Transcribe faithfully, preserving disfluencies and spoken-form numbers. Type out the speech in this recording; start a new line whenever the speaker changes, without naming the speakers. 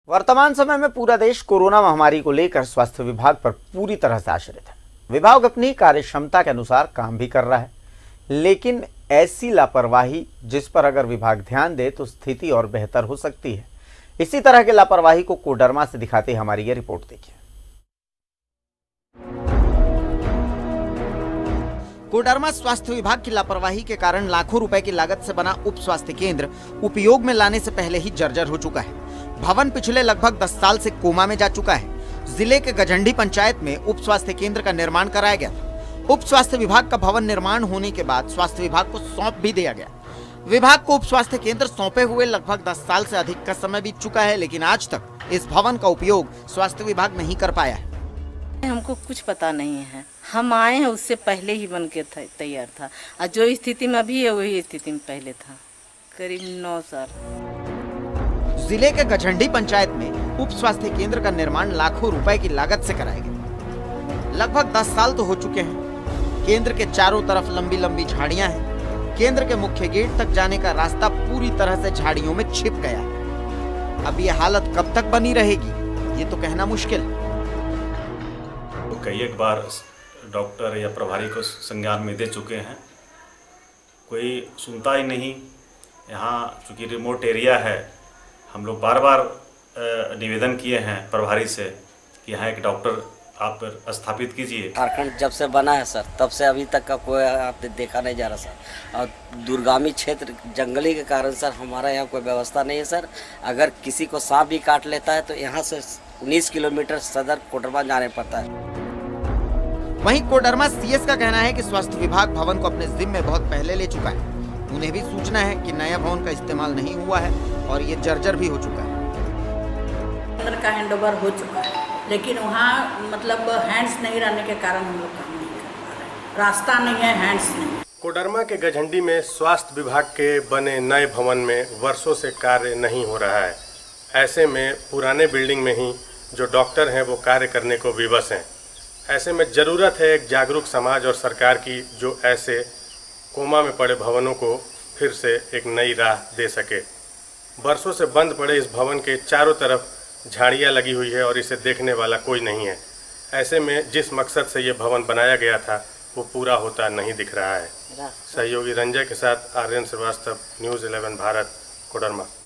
वर्तमान समय में पूरा देश कोरोना महामारी को लेकर स्वास्थ्य विभाग पर पूरी तरह से आश्रित है। विभाग अपनी कार्य क्षमता के अनुसार काम भी कर रहा है, लेकिन ऐसी लापरवाही जिस पर अगर विभाग ध्यान दे तो स्थिति और बेहतर हो सकती है। इसी तरह की लापरवाही को कोडरमा से दिखाते हमारी ये रिपोर्ट देखिए। कोडरमा स्वास्थ्य विभाग की लापरवाही के कारण लाखों रुपए की लागत से बना उप स्वास्थ्य केंद्र उपयोग में लाने से पहले ही जर्जर हो चुका है। भवन पिछले लगभग दस साल से कोमा में जा चुका है। जिले के गझंडी पंचायत में उप स्वास्थ्य केंद्र का निर्माण कराया गया था। उप स्वास्थ्य विभाग का भवन निर्माण होने के बाद स्वास्थ्य विभाग को सौंप भी दिया गया। विभाग को उप स्वास्थ्य केंद्र सौंपे हुए लगभग दस साल से अधिक का समय बीत चुका है, लेकिन आज तक इस भवन का उपयोग स्वास्थ्य विभाग नहीं कर पाया है।
हमको कुछ पता नहीं है, हम आए हैं उससे पहले ही बन के तैयार था, और जो स्थिति में अभी है वही स्थिति में पहले था, करीब नौ साल।
जिले के गझंडी पंचायत में उप स्वास्थ्य केंद्र का निर्माण लाखों रुपए की लागत से कराया गया। लगभग दस साल तो हो चुके हैं। केंद्र के चारों तरफ लंबी लंबी झाड़ियां हैं। केंद्र के मुख्य गेट तक जाने का रास्ता पूरी तरह से झाड़ियों में छिप गया है। अब ये हालत कब तक बनी रहेगी, ये तो कहना मुश्किल है।
तो कई एक बार डॉक्टर या प्रभारी को संज्ञान में दे चुके हैं, कोई सुनता ही नहीं। यहाँ चूँकि रिमोट एरिया है, हम लोग बार बार निवेदन किए हैं प्रभारी से कि यहाँ एक डॉक्टर आप स्थापित कीजिए।
झारखंड जब से बना है सर, तब से अभी तक का कोई आपने देखा नहीं जा रहा सर। और दूरगामी क्षेत्र जंगली के कारण सर हमारा यहाँ कोई व्यवस्था नहीं है सर। अगर किसी को सांप भी काट लेता है तो यहाँ से उन्नीस किलोमीटर सदर कोडरमा जाने पड़ता है।
वहीं कोडरमा सीएस का कहना है कि स्वास्थ्य विभाग भवन को अपने जिम्मे बहुत पहले ले चुका है। उन्हें भी सूचना है कि नया भवन का इस्तेमाल नहीं हुआ है और ये जर्जर भी हो चुका है।
केंद्र का हैंडओवर हो चुका है, लेकिन वहाँ मतलब हैंड्स नहीं रहने के कारण हम लोग काम नहीं कर पा रहे। रास्ता नहीं है, हैंड्स नहीं।
कोडरमा के गझंडी में स्वास्थ्य विभाग के बने नए भवन में वर्षों से कार्य नहीं हो रहा है। ऐसे में पुराने बिल्डिंग में ही जो डॉक्टर हैं वो कार्य करने को विवश हैं। ऐसे में ज़रूरत है एक जागरूक समाज और सरकार की, जो ऐसे कोमा में पड़े भवनों को फिर से एक नई राह दे सके। बरसों से बंद पड़े इस भवन के चारों तरफ झाड़ियाँ लगी हुई है और इसे देखने वाला कोई नहीं है। ऐसे में जिस मकसद से ये भवन बनाया गया था वो पूरा होता नहीं दिख रहा है। सहयोगी रंजय के साथ आर्यन श्रीवास्तव, न्यूज़ इलेवन भारत, कोडरमा।